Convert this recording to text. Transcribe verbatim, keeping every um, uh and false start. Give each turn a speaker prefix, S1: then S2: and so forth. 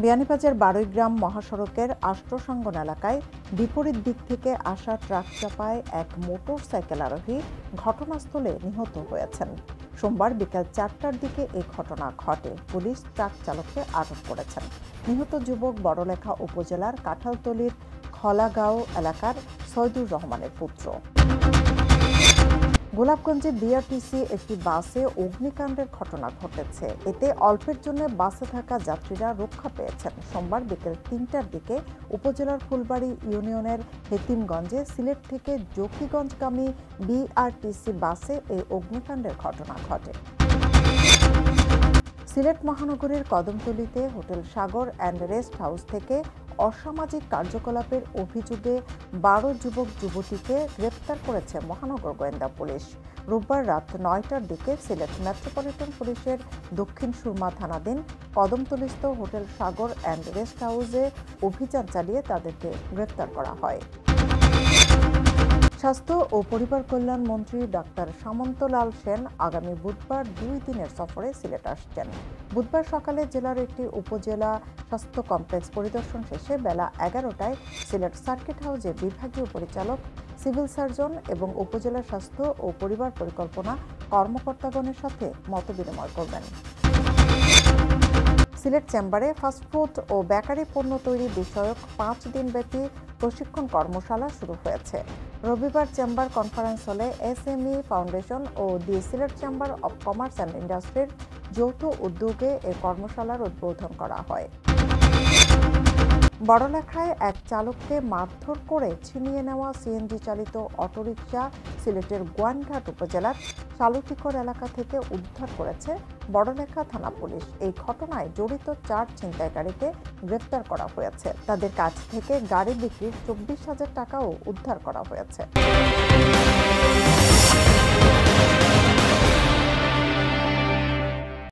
S1: বিয়ানীবাজার বারৈগ্রাম মহাসড়কের আষ্টসাঙ্গন এলাকায় বিপরীত দিক থেকে আসা ট্রাক চাপায় এক মোটর সাইকেল আরোহী ঘটনাস্থলে নিহত হয়েছেন। সোমবার বিকেল চারটার দিকে এই ঘটনা ঘটে। পুলিশ ট্রাক চালককে আটক করেছেন। নিহত যুবক বড়লেখা উপজেলার কাঁঠালতলীর খলাগাঁও এলাকার সৈয়দুর রহমানের পুত্র। গোলাপগঞ্জে বিআরটিসি একটি বাসে অগ্নিকাণ্ডের ঘটনা ঘটেছে। এতে অল্পের জন্য বাসে থাকা যাত্রীরা রক্ষা পেয়েছেন। সোমবার বিকেল তিনটার দিকে উপজেলার ফুলবাড়ী ইউনিয়নের হেতিমগঞ্জে সিলেট থেকে জকিগঞ্জগামী বিআরটিসি বাসে এই অগ্নিকাণ্ডের ঘটনা ঘটে। সিলেট মহানগরীর কদমতলীতে hotel Sagar and rest house থেকে অসামাজিক কার্যকলাপের অভিযোগে বারো যুবক যুবতীকে গ্রেপ্তার করেছে মহানগর গোয়েন্দা পুলিশ। রোববার রাত নয়টার দিকে সিলেট মেট্রোপলিটন পুলিশের দক্ষিণ সুরমা থানাধীন কদমতলীস্থ হোটেল সাগর অ্যান্ড রেস্ট হাউসে অভিযান চালিয়ে তাদেরকে গ্রেপ্তার করা হয়। স্বাস্থ্য ও পরিবার কল্যাণ মন্ত্রী ডাক্তার সামন্তলাল সেন আগামী বুধবার দুই দিনের সফরে সিলেট আসছেন। বুধবার সকালে জেলার একটি উপজেলা স্বাস্থ্য কমপ্লেক্স পরিদর্শন শেষে বেলা এগারোটায় সিলেট সার্কিট হাউসে বিভাগীয় পরিচালক, সিভিল সার্জন এবং উপজেলা স্বাস্থ্য ও পরিবার পরিকল্পনা কর্মকর্তাগণের সাথে মতবিনিময় করবেন। সিলেট চেম্বারে ফাস্টফুড ও বেকারি পণ্য তৈরি বিষয়ক পাঁচ দিনব্যাপী প্রশিক্ষণ কর্মশালা শুরু হয়েছে। রবিবার চেম্বার কনফারেন্স হলে এসএমই ফাউন্ডেশন ও the Sylhet chamber of commerce and ইন্ডাস্ট্রির যৌথ উদ্যোগে এই কর্মশালার উদ্বোধন করা হয়। বড়লেখায় এক চালককে মারধর করে ছিনিয়ে নেওয়া সিএনজি চালিত অটোরিকশা সিলেটের গোয়াইনঘাট উপজেলার সালুটিকর এলাকা থেকে উদ্ধার করেছে বড়লেখা থানা পুলিশ। এই ঘটনায় জড়িত চার ছিনতাইকারীকে গ্রেফতার করা হয়েছে। তাদের কাছ থেকে গাড়ি বিক্রির চব্বিশ হাজার টাকাও উদ্ধার করা হয়েছে।